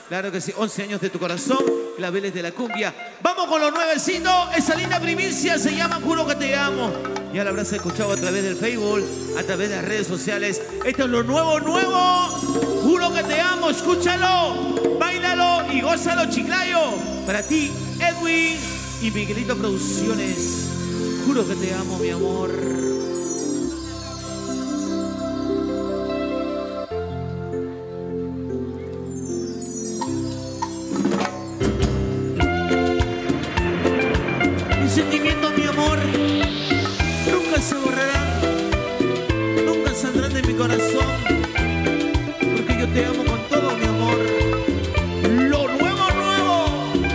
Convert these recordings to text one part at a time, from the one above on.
Claro que sí, 11 años de tu corazón, claveles de la cumbia. Vamos con los nuevecitos, esa linda primicia se llama Juro que te amo. Ya la habrás escuchado a través del Facebook, a través de las redes sociales. Esto es lo nuevo, nuevo. Juro que te amo, escúchalo, báilalo y gózalo, Chiclayo. Para ti, Edwin y Miguelito Producciones. Juro que te amo, mi amor. Sentimiento, mi amor, nunca se borrarán, nunca saldrán de mi corazón, porque yo te amo con todo, mi amor. Lo nuevo, nuevo.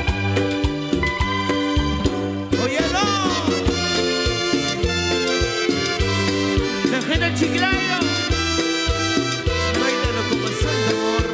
Óyelo. La gente del Chiclayo, báilalo como santo, amor.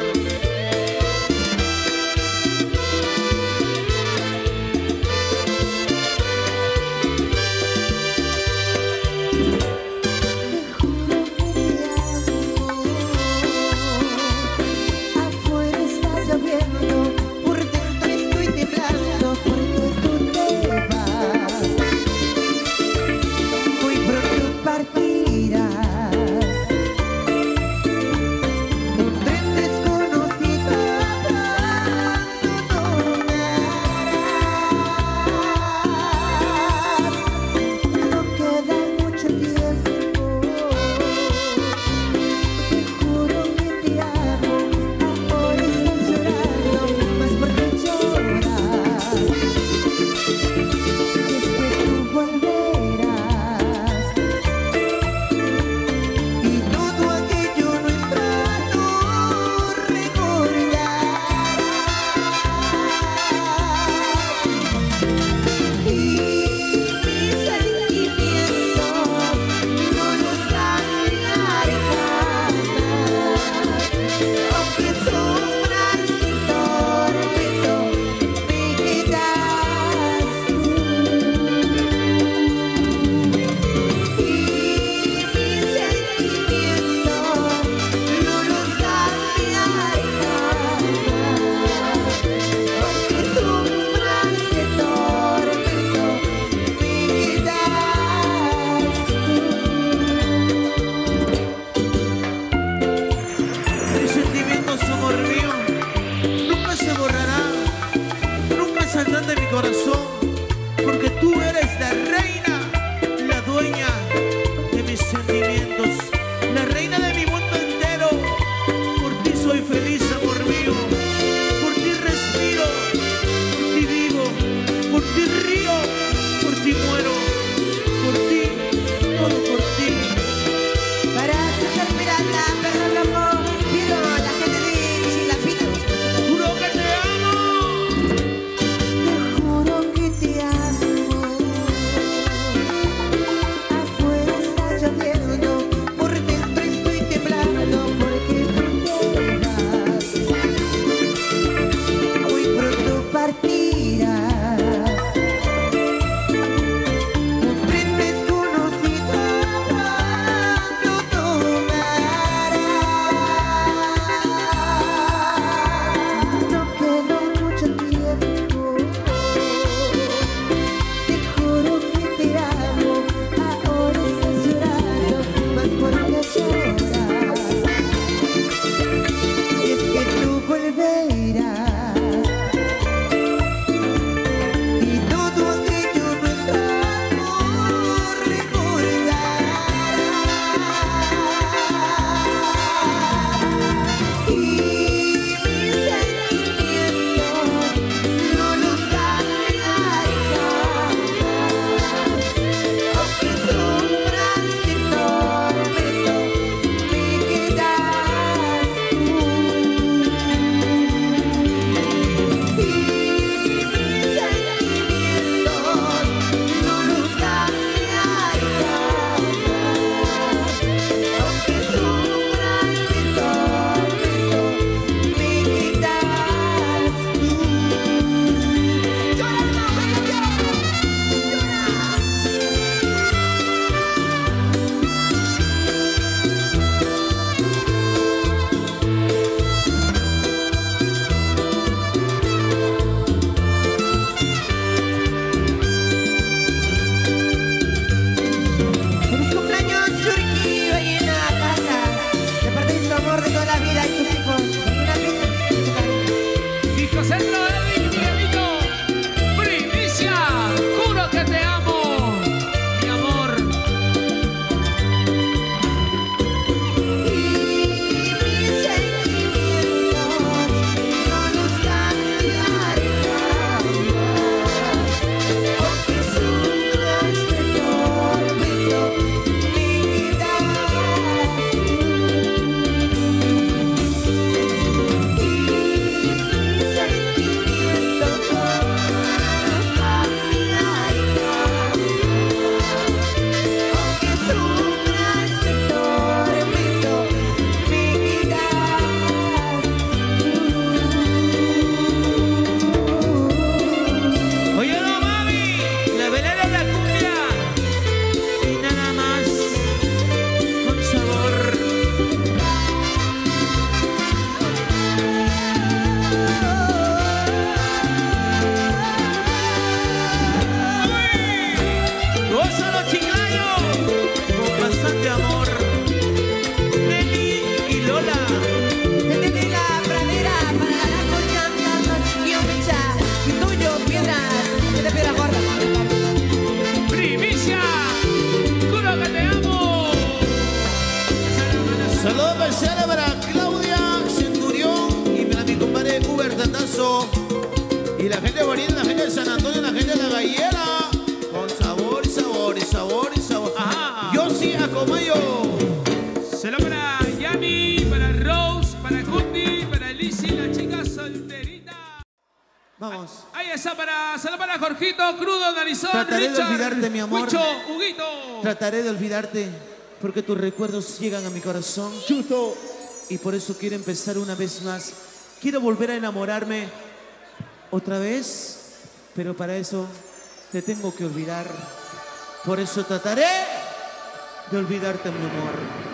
Saludos especiales para Claudia Centurión y para mi compadre Uber Tandazo. Y la gente bonita, la gente de San Antonio, la gente de La Gallera. Con sabor y sabor y sabor y sabor. Ajá. Yo sí Acomayo. Saludos para Yami, para Rose, para Cuti, para Lizzy, la chica solterita. Vamos. Ahí está, saludos para Jorgito, Crudo, Narizón, Trataré Richard, de olvidarte, mi amor. Huicho, Huguito. Trataré de olvidarte porque tus recuerdos llegan a mi corazón. Chuzo. Y por eso quiero empezar una vez más. Quiero volver a enamorarme otra vez, pero para eso te tengo que olvidar. Por eso trataré de olvidarte, mi amor.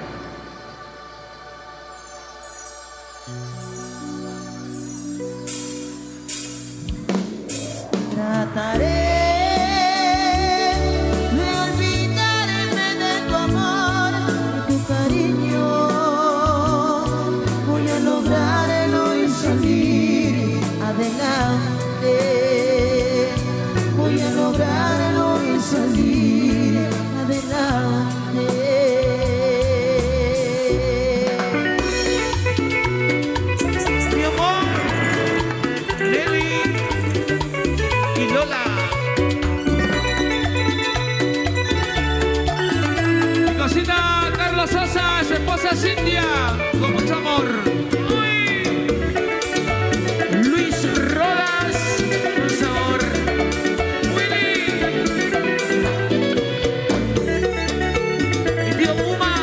Trataré de olvidarme de tu amor, de tu cariño. Voy a lograrlo y salir adelante. Voy a lograrlo y salir adelante. Mi amor, Nelly y Lola. Mi cosita Carlos Sosa, su esposa Cintia, con mucho amor. Uy. Luis Rodas, con sabor. Willy. Mi tío Puma.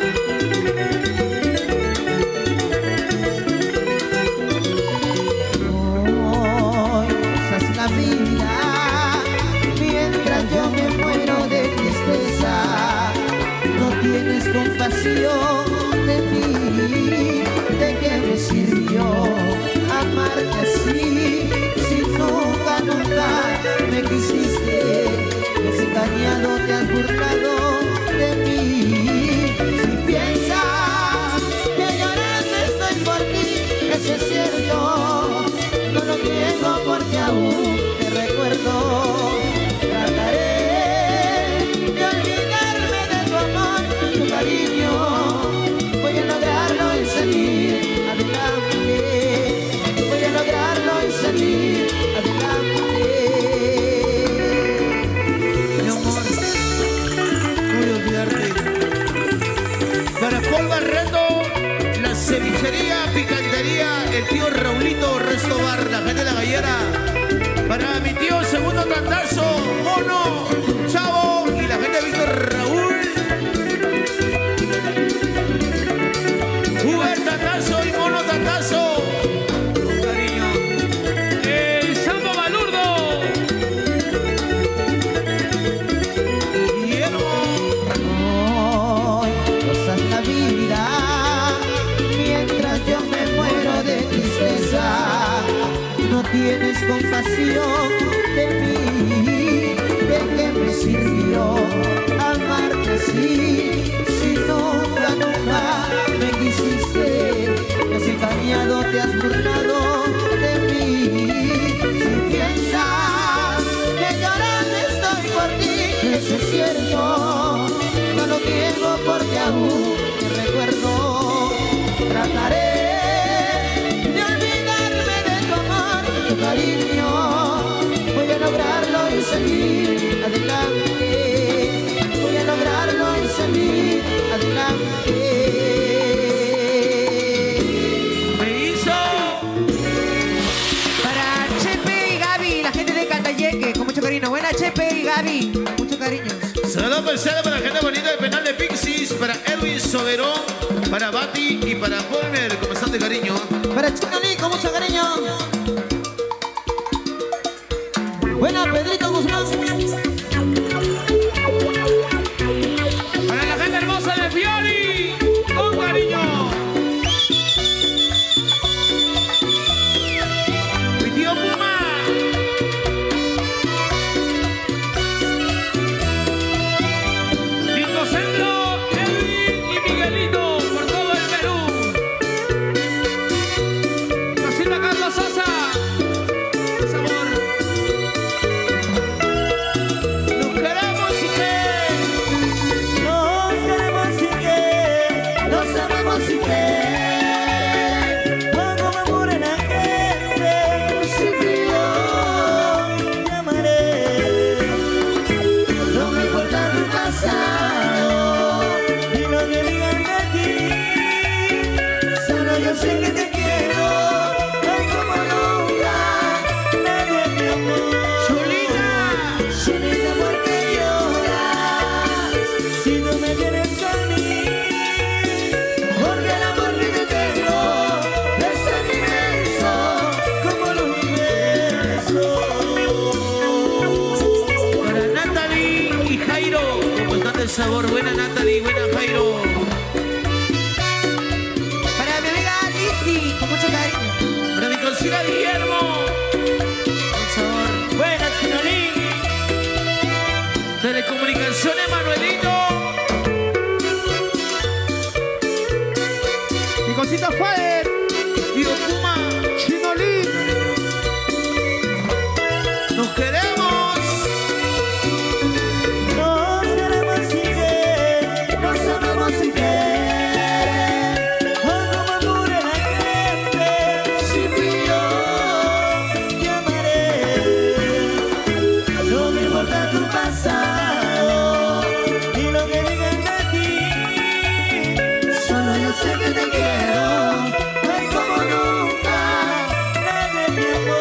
Hoy pasas la vida mientras yo me muero de tristeza. No tienes compasión de mí. ¿De qué me sirvió amarte así? Si nunca, nunca me quisiste, me has engañado, te has burlado de mí. Si piensas que llorando estoy por ti, eso es cierto. No lo niego porque aún te recuerdo. Trataré de olvidarme de tu amor, tu cariño. Voy a lograrlo y salir adelante. Voy a lograrlo y salir adelante. Mi amor, no voy a olvidarte. Para Paul Barreto, la cevichería, picantería, el tío Raulito, Resto Bar, la gente de La Gallera. Para mi tío Segundo Tandazo, Mono, Chavo y la gente de Víctor Raúl. Uber Tandazo y Mono Tandazo. Con cariño. El Sambo Balurdo. Guillermo. Hoy gozas la vida mientras yo me muero de tristeza. No tienes compasión de mí. ¿De qué me sirvió amarte así? Si nunca, nunca me quisiste, me has engañado, te has burlado de mí. Si piensas que llorando estoy por ti, eso es cierto. No lo niego porque aún te recuerdo. Trataré de olvidarme de tu amor, tu cariño. Voy a lograrlo y salir adelante. Voy a lograrlo y salir adelante. Me hizo. Para Chepe y Gaby, la gente de Candayeque, con mucho cariño. Buena Chepe y Gaby, mucho cariño. Saludos especiales para la gente bonita de Penal de Pixies, para Erwin Soberón, para Bati y para Polmer, con bastante cariño. Para Chino Lee, con mucho cariño. Buena Pedrito Guzmán. Para la gente hermosa de Fiori, con cariño. Mi tío Puma. Lindo Centro, Edwin y Miguelito, por todo el Perú. Cosita Carlos Sosa. Sabor. sabor. Buena Natalie, buena Jairo. Para mi amiga Lizzy, con mucho cariño. Para mi cocina Guillermo. Con sabor. Buena Chinolín. Telecomunicaciones Manuelito. Mi cosita Fire. Tío Puma. Chinolín. Nos queremos. Nos queremos sin querer, nos amamos sin querer. Oh, como mure la gente, si fui yo, te amaré. No me importa tu pasado y lo que digan de ti. Solo yo sé que te quiero, ay como nunca, nadie te amó.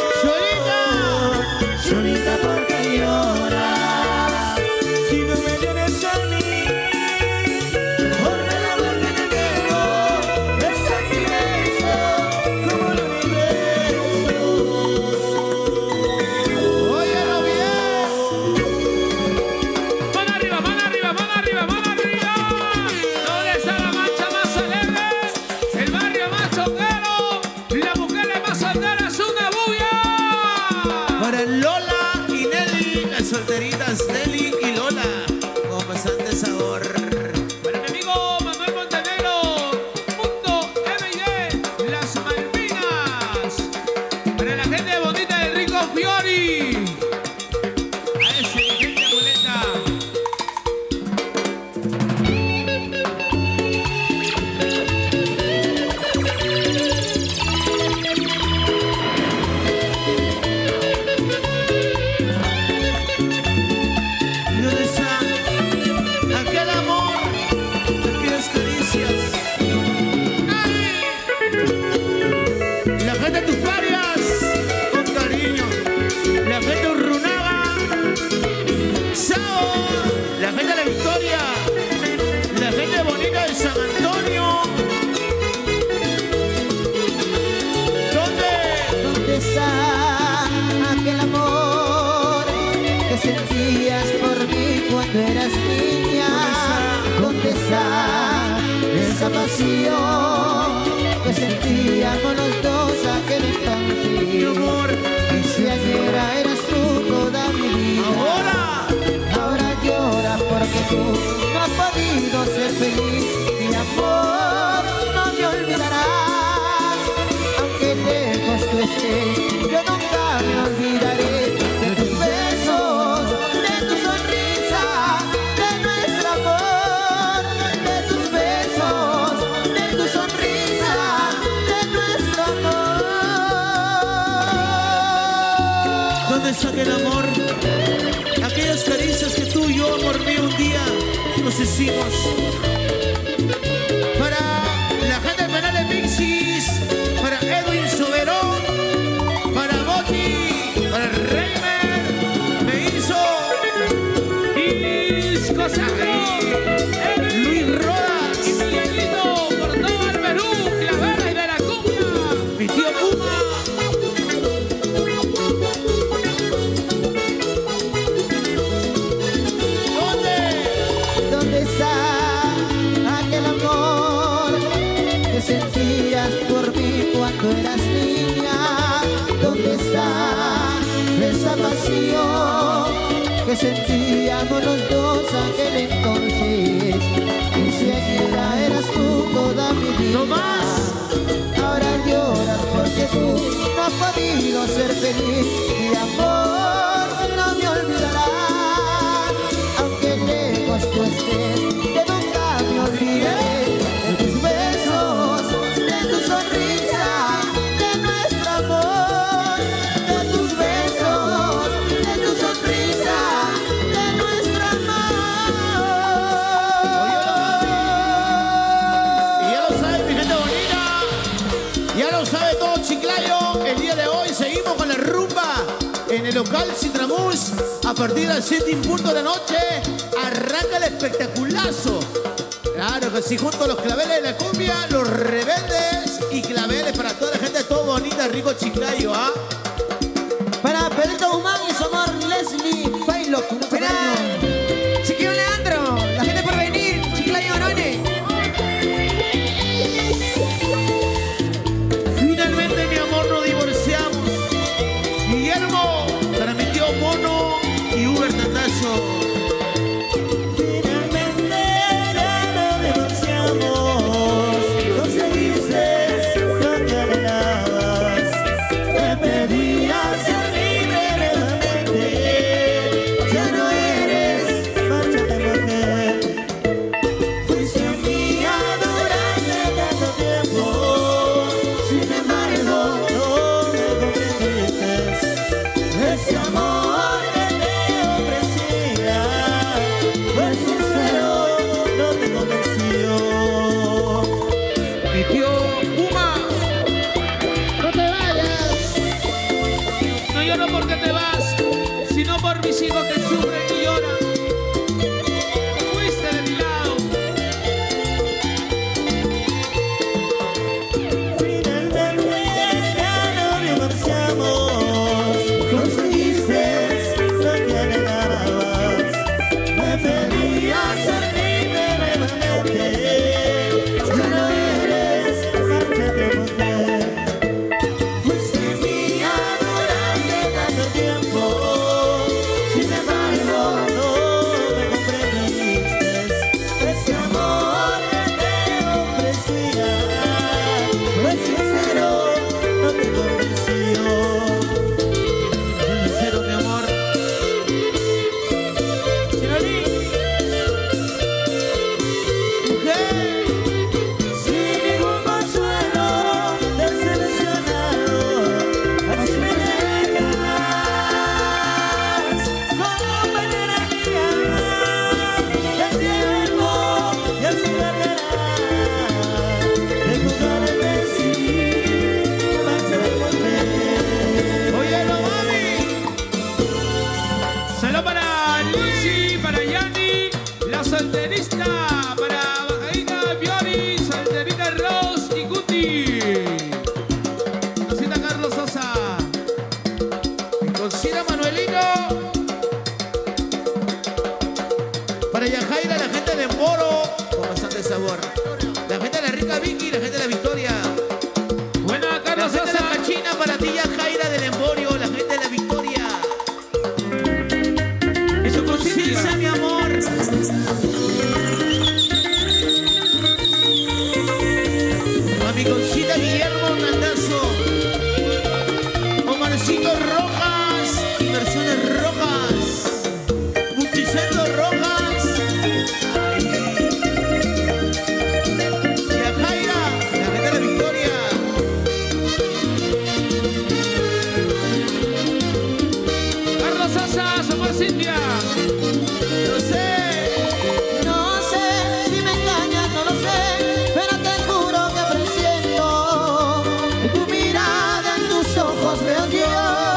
Solita porque lloras, si no me tienes a mí, por el amor que te tengo, es sacrificio como el universo. Óyelo bien. Mano arriba, mano arriba, mano arriba, mano arriba. ¿Dónde está la mancha más alegre? El barrio más choquero. La mujer más soltera es una bulla. Para Lola y Nelly, las solteritas Nelly y Lola, con bastante sabor. Para mi amigo Manuel Montenegro, Mundo M&D, Las Malvinas. Para la gente bonita de Rico Fiori. A ese gente boleta. ¿Y dónde está aquel amor, aquellas caricias? ¡Ay! La gente de tus farias, con cariño. La gente de Urrunaga, Sao. La gente de la Victoria. La gente bonita de San Antonio. ¿Dónde? ¿Dónde está aquel amor que sentías por mí cuando eras niña? ¿Dónde está esa pasión que sentíamos los dos aquel Mi entonces? amor. Y si ayer eras tú toda mi vida, ahora lloras porque tú no has podido ser feliz. Mi amor, no me olvidarás, aunque lejos tú estés, yo nunca me olvidaré de tus besos, de tu sonrisa, de nuestro amor, de tus besos, de tu sonrisa, de nuestro amor. ¿Dónde está aquel amor? Aquellas caricias que tú y yo, amor mío, un día nos hicimos. Para la gente del penal de Mixis, para Edwin Soberón, para Boti, para Reimer, me hizo Disco Sacro, Luis Rodas, y Miguelito por todo el Perú, Claveles de la Cumbia. mi tío Puma. ¿Dónde? ¿Dónde está aquel amor que sentías por mí cuando eras niña? ¿Dónde está esa pasión que sentíamos los dos aquel entonces? Y si ayer eras tú toda mi vida, ¡No más! ahora lloras porque tú no has podido ser feliz. Mi amor, no me olvidarás, aunque lejos tú estés, que nunca me olvidaré de tus besos, de tu sonrisa, de nuestro amor, de tus besos, de tu sonrisa, de nuestro amor. Y ya lo sabe mi gente bonita, ya lo sabe todo Chiclayo. El día de hoy seguimos con la rumba en el local Citramús. A partir de las 7 en punto de la noche arranca el espectaculazo. Claro que sí, junto a los claveles de la cumbia, los rebeldes y claveles para toda la gente, todo bonita, rico Chiclayo, ¿ah? Para Pedrito Guzmán y su amor Leslie Failo, con mucho Mira, cariño. chiquillo Leandro, la gente por por mis hijos que sufren y lloran. Fuiste de mi lado. Finalmente ya no divorciamos. Conseguiste lo que anhelabas. Me pedías a mí brevemente. Ya no eres parte de mujer. Fuiste mía durante tanto tiempo. Sin embargo, no me comprendiste. Ese amor que te ofrecía fue sincero, no te convenció. Sincero, mi amor. Sinolí. Mujer. Sin ningún consuelo del seleccionado, así me dejas como compañera mía. El tiempo ya se encargará de juzgarme si mancha de volver. Óyelo, mami. Saludos para Lucy, para Yani, la solterista, para Bajadita Fiori, solterita Rose y Guti. Cosita Carlos Sosa. Consiga Manuelito. Para Yajaira, la gente de Moro, con bastante sabor. La gente de la Rica Vicky, la gente de la Victoria. Buena La Carlos gente de la Sosa. Machina, para ti Yajaira del Emporio, la gente de la Victoria. Eso conciencia, mi amor. A mi concita Guillermo Nandazo. Omarcito Rojas, Inversiones Rojas. Multicentro Rojas. Yajaira, la gente de la Victoria. Carlos Sosa, Somos Cintia. No sé. No sé si me engañas, no lo sé, pero te juro que presiento en tu mirada, en tus ojos veo yo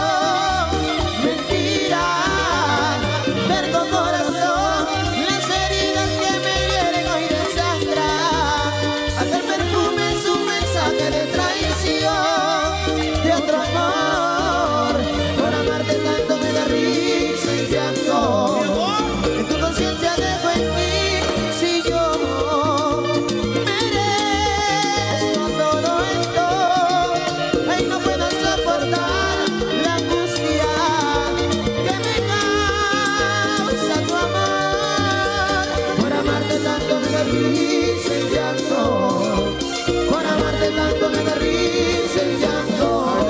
mentira, perdo corazón, las heridas que me hieren hoy desangran, aquel perfume es un mensaje de traición, de otro amor, por amarte tanto me da risa y llanto. Mi amor. En tu conciencia dejo en ti si yo merezco todo esto. Ay, no puedo soportar la angustia que me causa tu amor. Por amarte tanto me da risa y llanto. Por amarte tanto me da risa y llanto.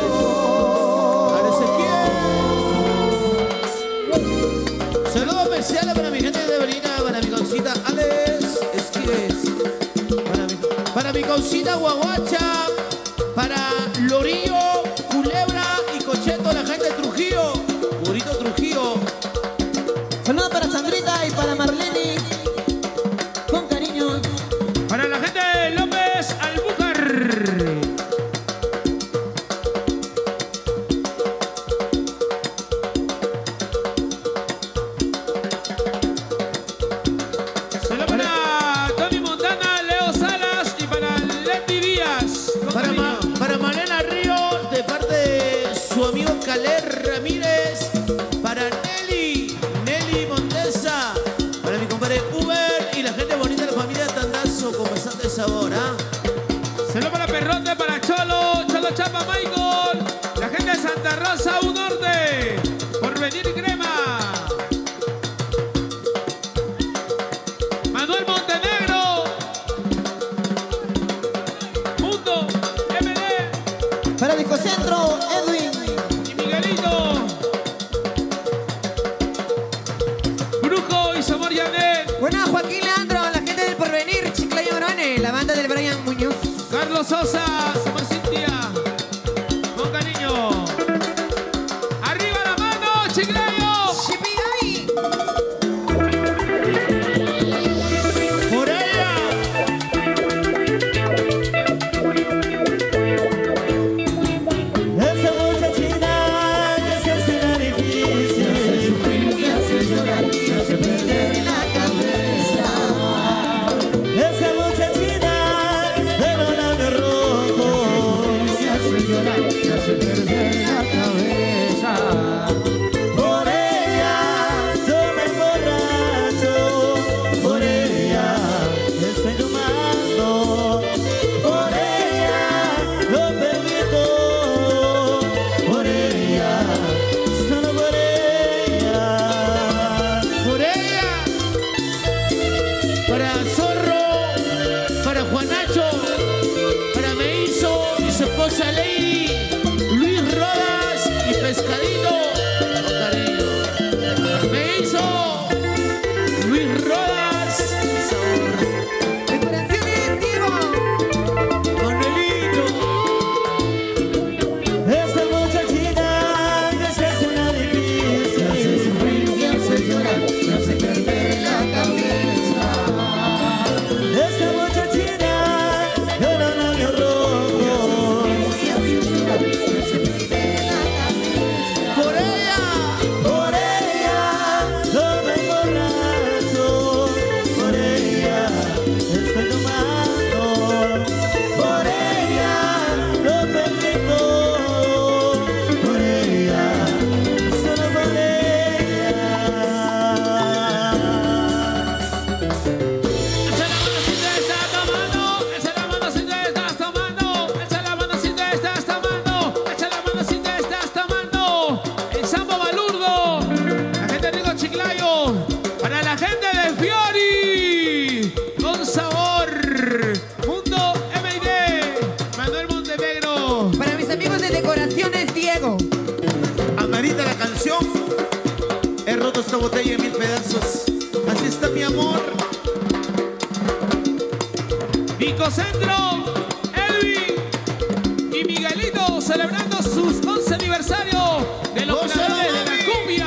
Saludos especiales para mi gente de Berlina, para mi concita Alex Esquives, para mi concita Guaguacha, para Lorillo, Culebra y Cocheto, la gente de Trujillo, Purito Trujillo. Saludos para Sandrita y para Marlene. Con cariño. Para la gente de López Albújar. Saludos para Tony Montana, Leo Salas y para Leti Díaz. Para Malena Río, de parte de su amigo Caler Ramírez, para Nelly Montesa, para mi compadre Uber y la gente bonita de la familia Tandazo con bastante sabor, ¿ah? Saludos para Perrote, para Cholo Chapa Michael, la gente de Santa Rosa, un norte, por venir crema. Manuel Montenegro, Mundo, MD Para Discocentro, Edwin. y Miguelito. Brujo y Somor Yanet, Buena, Joaquín Leandro, la gente del Porvenir, Chiclayo Morone, la banda del Brian Muñoz. Carlos Sosa, Somor Cintia, con cariño. Arriba la mano, Chiclayo. Chipigabi. Por ella. Esa muchachita que se hace la difícil. Hermosa Lady, Luis Rodas y Pescadito. Con cariño. Me hizo Luis Rodas y sabor. Decoraciones Diego. Manuelito. Esa muchachita que se hace una difícil, hace sufrir y hace llorar, me hace perder la cabeza. Esa muchachita yo no la veo rojo, me hace llorar, me hace perder la cabeza. Por ella no me emborracho, por ella estoy tomando, por ella no me rindo, por ella, solo por ella. Echa la mano si te estás tomando, echa la mano si te estás tomando, echa la mano si te estás tomando, echa la mano si te estás tomando. El Sambo Balurdo, la gente de Rico Chiclayo, para la gente de Fiori, con sabor. Mundo MID, Manuel Montenegro. Para mis amigos de Decoraciones Diego. Amerita la canción. He roto esta botella en 1000 pedazos. Así está mi amor. Vico Centro, Elvi y Miguelito celebrando sus 11 aniversario de los ¡Gózalo, creadores de la mami!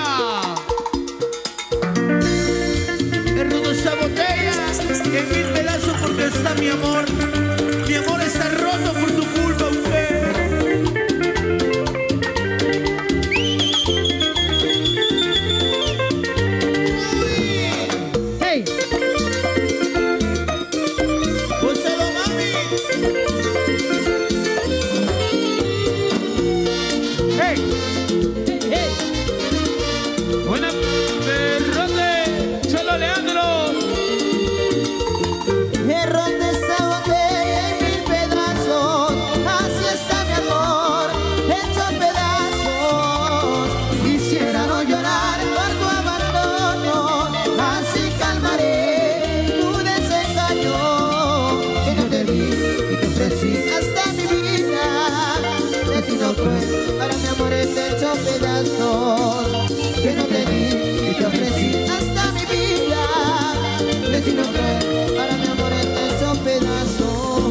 cumbia. He roto esta botella en 1000 pedazos porque está mi amor. Mi amor está roto por tu culpa, mujer. Hey, ¡Gózalo, mami! hey, hey. Buena perrote, Cholo Leandro. He roto esa botella en 1000 pedazos, así está mi amor, hecho pedazos. Quisiera no llorar por tu abandono, así calmaré tu desengaño. Que no te di y te ofrecí hasta mi vida, destino cruel para mi amor es hecho pedazos. Que no te di y te ofrecí hasta mi vida, destino cruel para mi amor es hecho pedazos.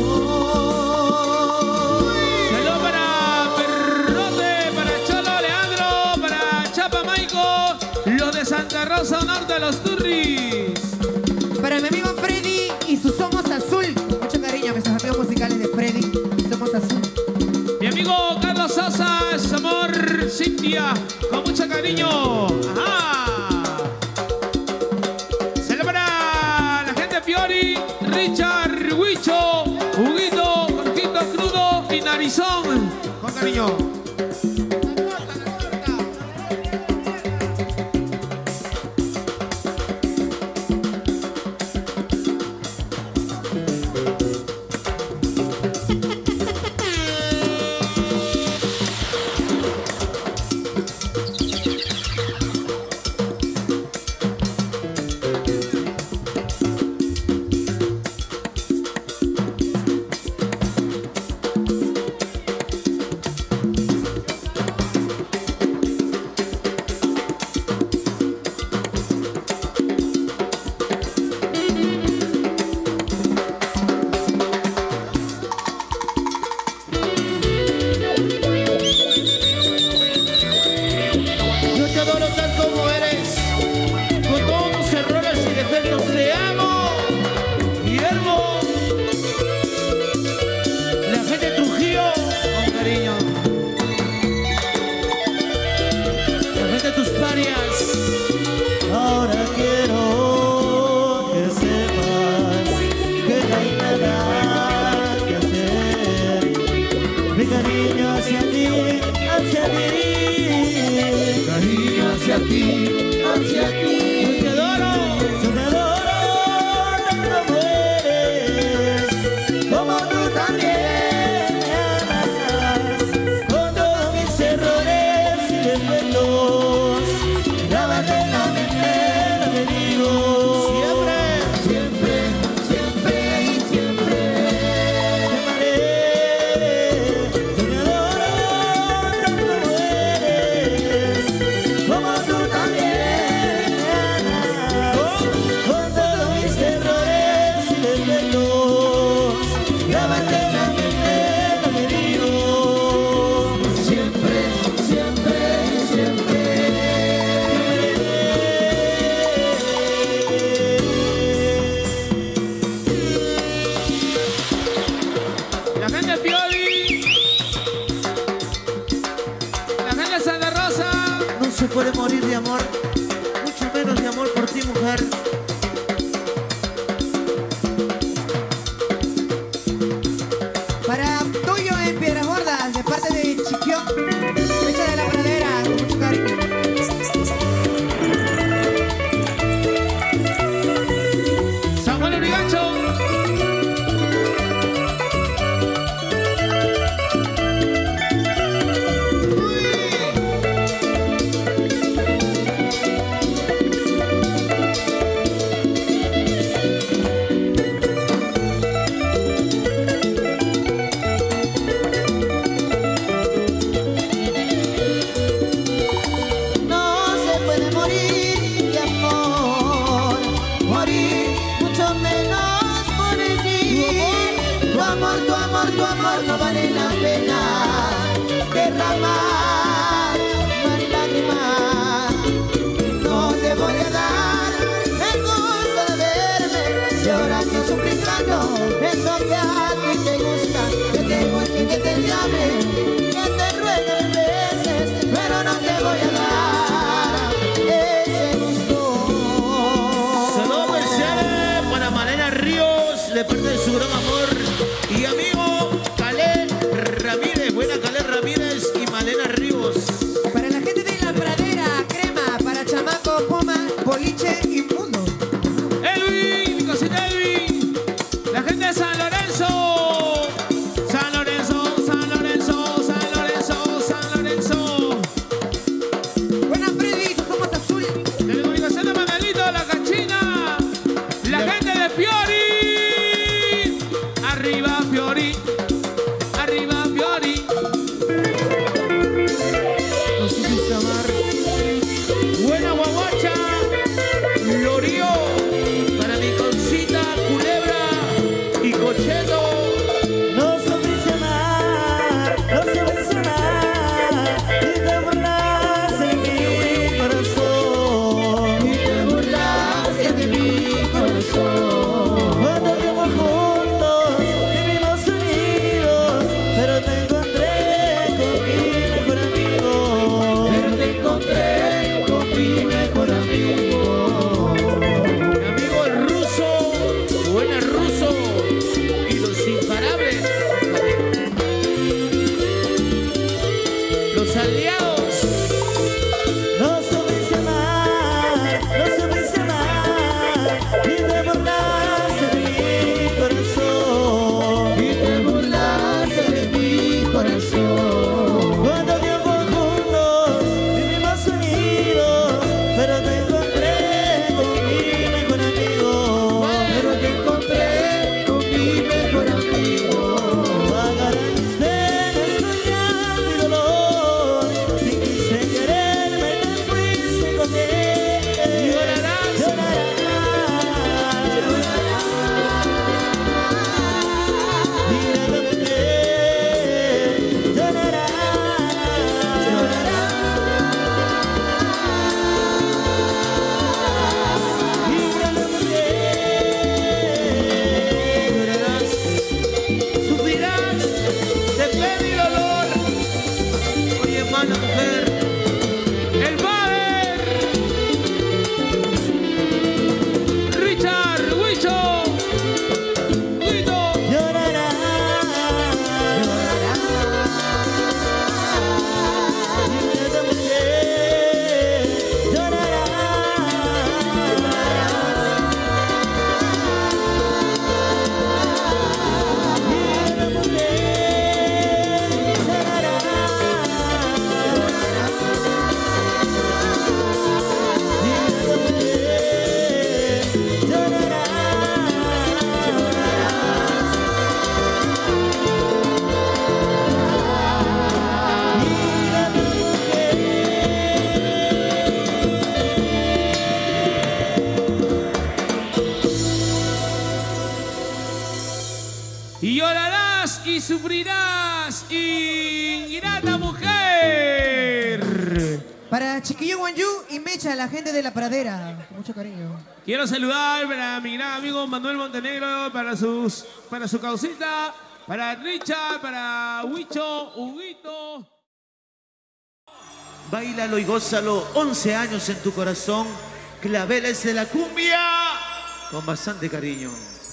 Saludos para Perrote, para Cholo Leandro, para Chapa Maico, los de Santa Rosa Norte, los Turris. Para mi amigo Freddy y su Somos Azul. Mucho cariño a mis amigos musicales de Freddy y Somos Azul. Mi amigo Carlos Sosa, su amor Cintia, con mucho cariño. Ajá. Celebra la gente de Fiori, Richard, Huicho, Huguito, Jorgito Crudo y Narizón. Con cariño. Fiori. La gente de Santa Rosa. No se puede morir de amor, mucho menos de amor por ti, mujer. Para tuyo en Piedras Gordas, de parte de Chiquión, fecha de la pradera, con mucho cariño. Samuel Urigancho. Tu amor no vale la pena derramar más lágrimas. No te voy a dar el gusto de verme llorando, suplicando eso que a ti te gusta. Que te busque, que te llame, que te ruegue mil veces, pero no te voy a dar ese gusto. Saludos especiales para Malena Ríos, de parte de su gran amor y amigo Ramírez, buena Caleb Ramírez y Malena Ríos. Para la gente de La Pradera, crema, para chamaco, poma, boliche y mundo. Elvin, mi cosita Elvin. La gente de San Lorenzo. San Lorenzo, San Lorenzo, San Lorenzo, San Lorenzo. Buena Freddy, somos azul. De la comunicación de Manuelito, la cachina. La gente de Fiori. Arriba Fiori. Arriba Fiori. No supiste amar. Buena guaguacha, Lorío, para mi concita, Culebra y Cocheto. No supiste amar, no supiste amar, y te burlaste de mi corazón, y te burlaste de mi corazón. Cuando vivíamos juntos, vivimos unidos, pero te encontré con mi mejor amigo, pero te encontré con mi mejor amigo. Mi amigo el ruso, buena ruso y los imparables. Los aliados. No supiste amar, no supiste amar, y te burlaste de mi corazón, y te burlaste de mi corazón. Cuando vivíamos juntos, vivimos unidos, pero te encontré con mi mejor amigo, pero te encontré con mi mejor amigo. Pagaré mis penas con llanto y dolor, fingiste quererme, te fuiste con él. Llorarás. Mira la mujer, llorará. Mira la mujer, Llorarás, sufrirás de pena y dolor. Oye, mala mujer, El Baer. Richard Huicho. Huito. llorará. Mira la mujer, llorará. Mira la mujer, Y llorarás y sufrirás, ingrata mujer. Para Chiquillo Guanyú y Mecha, la gente de La Pradera, con mucho cariño. Quiero saludar para mi gran amigo Manuel Montenegro, para su causita, para Richard, para Huicho, Huguito. Báilalo y gózalo, 11 años en tu corazón, Claveles de la Cumbia, con bastante cariño.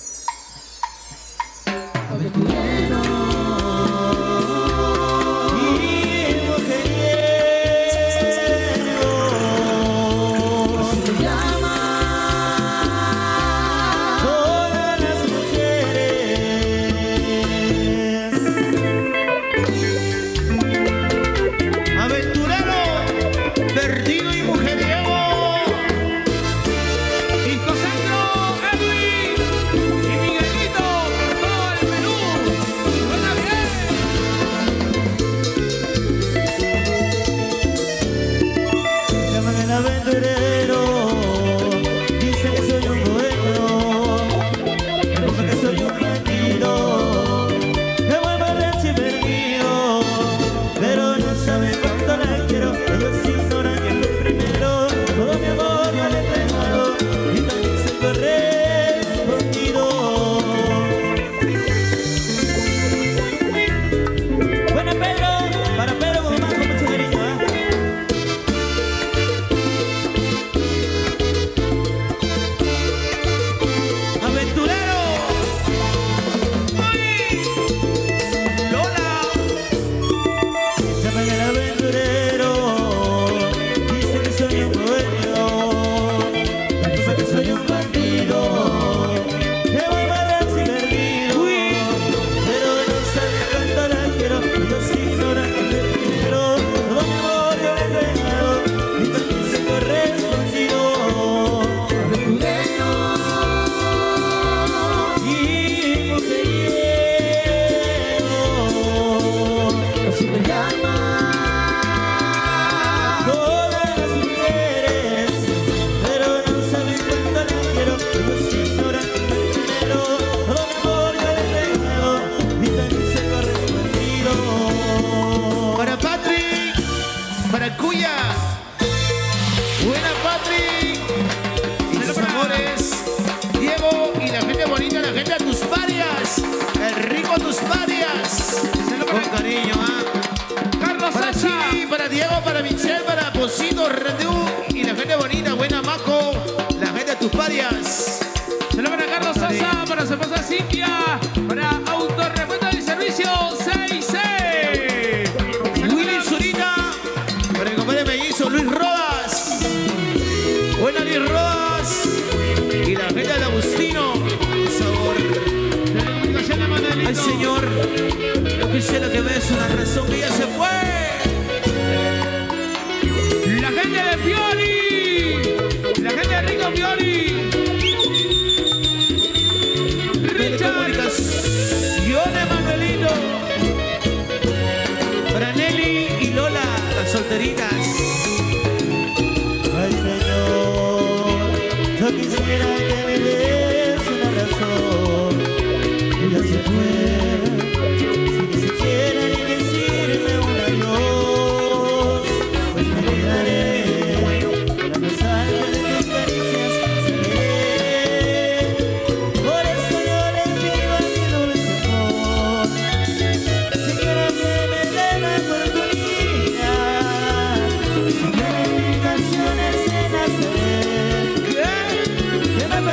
Y la gente bonita, buena Maco, la gente de tus parias. Se lo van a Carlos Sosa, para su esposa Cintia, para Autorrepuesto del Servicio 66. Willy Zurita, para mi compadre mellizo Luis Rodas. Buena Luis Rodas. Y la gente de Agustino, por favor. Ay, señor, yo quisiera que me des una razón que ya se fue. La gente de Fiori, la gente de Rico Fiori, Richard, Manuelito, para Nelly y Lola, las solteritas. Ay, Señor, yo quisiera que me des una razón. Ella se fue, sin siquiera ni decirme un adiós. Pues me quedaré con la nostalgia de tus caricias. Por eso yo les pido a mi dulce amor, si quieren que me den la oportunidad, si quieren explicaciones en hacer, que me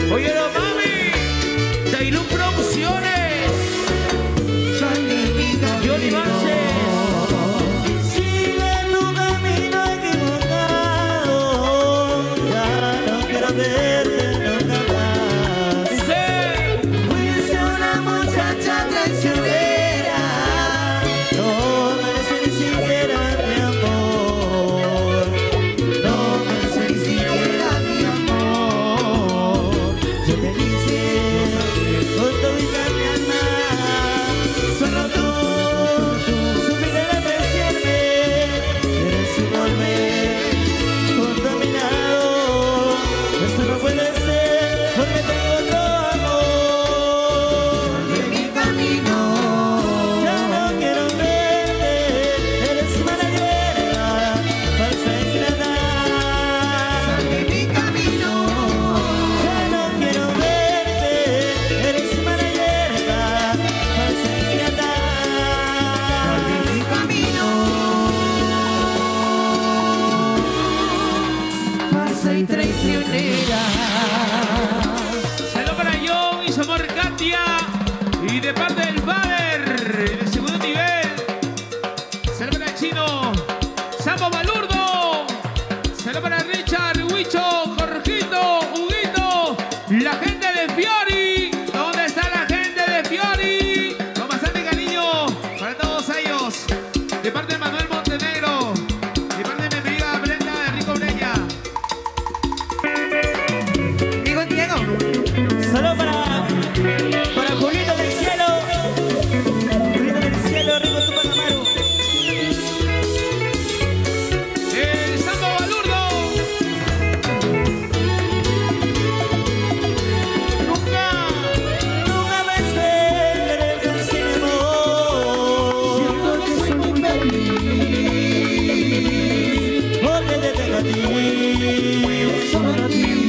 Oye, no mami, Tailú Producciones, Johnny Vances. Sigue tu camino equivocado, ya no quiero verte nunca más. Fuiste una muchacha traicionera, no mereces ni siquiera mi amor, no mereces ni siquiera mi amor. Yo te hice con toda mi alma, solo tú supiste apreciarme, eres un hombre contaminado. Esto no puede ser porque tengo otro amor. De mi camino ya no quiero verte, eres mala hierba, falsa y ingrata. Sal de mi camino ya no quiero verte, eres mala hierba, falsa y ingrata. Sal de mi camino, falsa y traicionera. Saludos para John y su amor Katia. Y de parte del Bader, del segundo nivel. Saludos para el Chino Sambo Balurdo. Saludos para Richard, Huicho, Jorgito, Huguito. La gente de Fiori. ¿Dónde está la gente de Fiori? Con bastante cariño para todos ellos. De parte de Manuel Montenegro. De parte de mi amiga Brenda de Rico Breña. Digo Diego. Solo para Julito del Cielo. Julito del Cielo, Rico Tupanamaru. El Sambo Balurdo. Nunca pensé quererte sin amor. Siento que soy muy feliz porque te tengo a ti, solo a ti.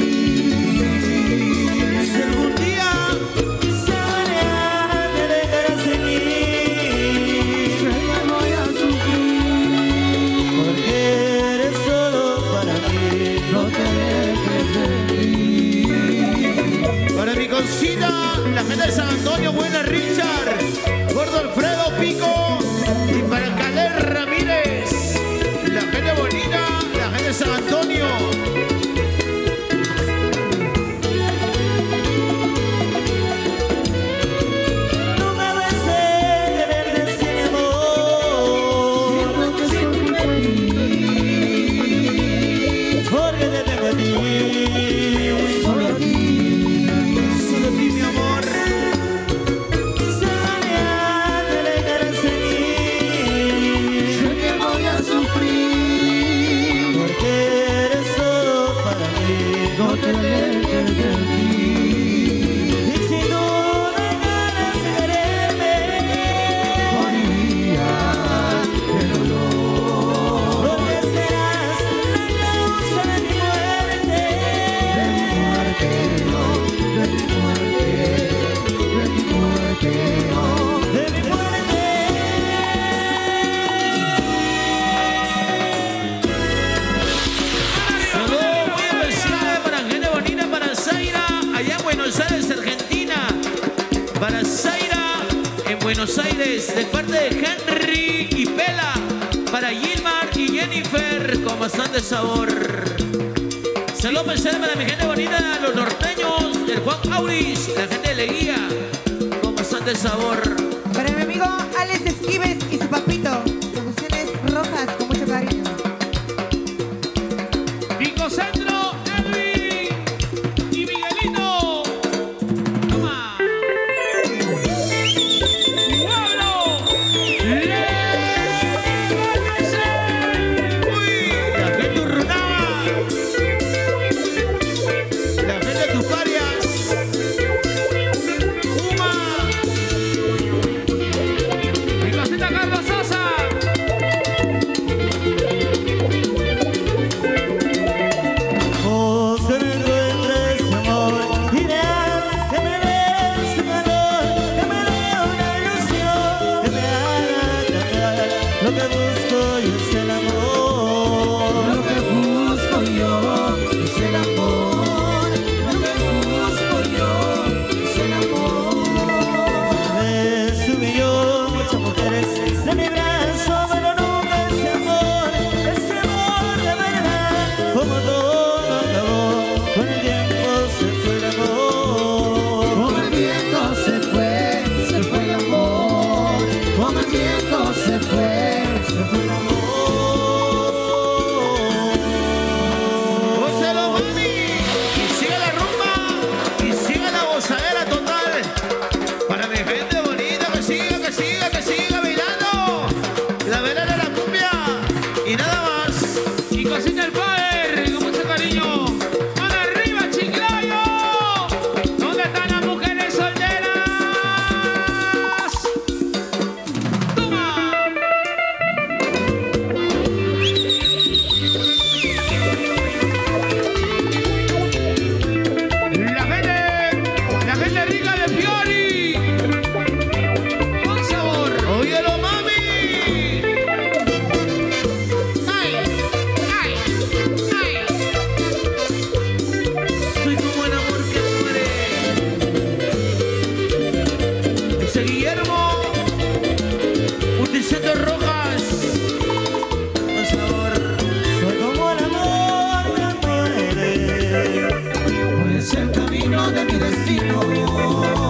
Si algún día soñar te dejarás en mí, sé que voy a sufrir porque eres solo para mí. No te dejes de mí. Para mi cosita, la gente de San Antonio, buena Richard, Gordo Alfredo Pico, y para Caler Ramírez, la gente bonita, la gente de San Antonio. Nunca pensé quererte sin amor. Siento que soy muy feliz porque te tengo a ti, solo a ti, Solo a ti, mi amor. soñar te dejarás en mí. Sé que voy a sufrir porque eres solo para mí. No te alejes de mí. Y si tú dejaras de quererme, moriría de dolor. Porque serás la causa de mi muerte. De mi muerte, no, de mi muerte, de mi muerte, no, de mi muerte. Saludos muy especiales para gente bonita, para Zaira, allá en Buenos Aires, Argentina. Para Zaira, en Buenos Aires, de parte de Henry y Pela. Para Gilmar y Jennifer, con bastante sabor. Saludos especiales para mi gente bonita, los norteños, el Juan Auris, la gente de Leguía, con bastante sabor. Para mi amigo Alex Esquives y su papito. Producciones rojas con mucho cariño. Pico Centro, Edwin y Miguelito. Toma. Pueblo. Uy, la gente Urrunaba, la gente de Tuparias, Uma, Pico Centro, Carlos Sosa. es el camino de mi destino.